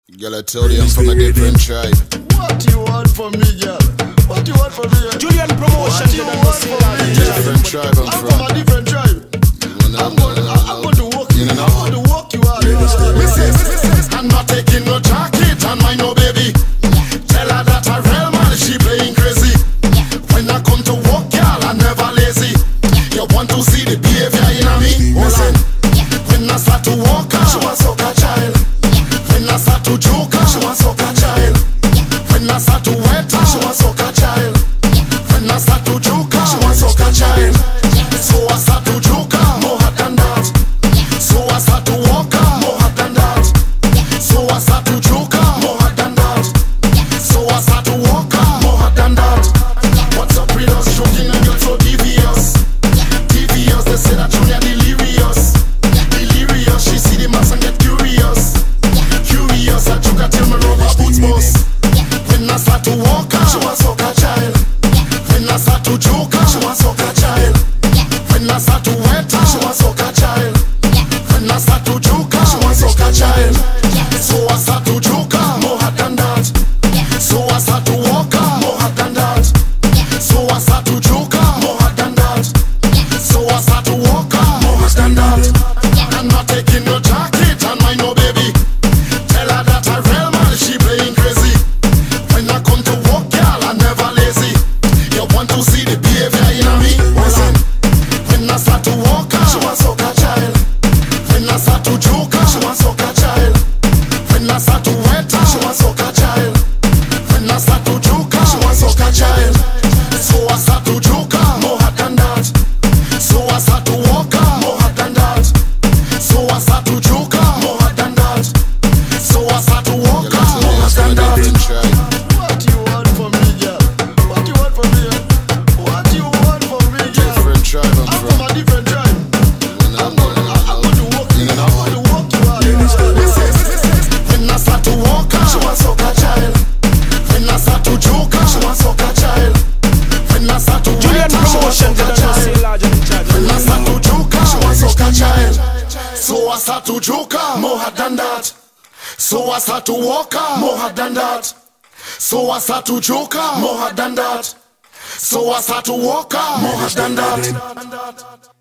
Girl, I told you I'm from a different tribe. What you want from me, girl? What you want from me? Julian Promotion. What you want from me? Different tribe I'm from a different tribe. I'm going to walk you. I'm going to walk you out. I'm not taking no jacket and my no baby. Tell her that a real man, she playing crazy. When I come to work, girl, I'm never lazy. You want to see the behavior in me? Listen, when I start to walk, she wants to suck a child. When I start to joke, she wants to suck a child. When I start to wet, she wants to suck a child. When I start to joke, she wants to suck a child. So I start to joke, more hard than that. So I start to walk, more hard than that. So I start to joke, more hard than that. So I start to walk, more hard than that. What's up with us joking and you're so devious? Devious, they say that you're delirious. Delirious, she see the mass and get curious. Curious, I joke, I tell me rubber boots boss. When I start to walk, she wants to suck a child. When I start to joke, she wants to suck a child. When I start to wet, she wants to suck a child. When I start to joke, she wants to suck a child. So I start to joke, more hard than that. So I start to walk, more hard than that. So I start to joke, more hard than that. So I start to walk, more hard than that. I'm not taking no jacket and my no baby. Tell her that a real man, she playing crazy. When I come to work, girl, I'm never lazy. You want to see the behavior in me? Listen, when I start to walk, she wants to suck a child. When I start to joke, she wants to suck a child. When I start to wet, she wants to suck a child. When I start to joke, she wants to suck a child. So I start to joke, more hard than that. So I start to walk, more hard than that. So I start to joke, more hard than that. So I start to walk, more hard than that. What you want from me, girl? What you want from me? What you want from me, girl? Different tribe I'm I'm from. from a different tribe. I'm going to walk you. I'm going to walk you out. When I start to walk, she wants to suck a child. When I start to joke, she wants to suck a child. When I start to Julian wet, she wants to Promotion. suck a child. When I start to joke, she wants to suck a child. So I start to joke, more hard than that. So I start to walk, more hard than that. So I start to joke, more hard than that. So I start to walk, more hard than that.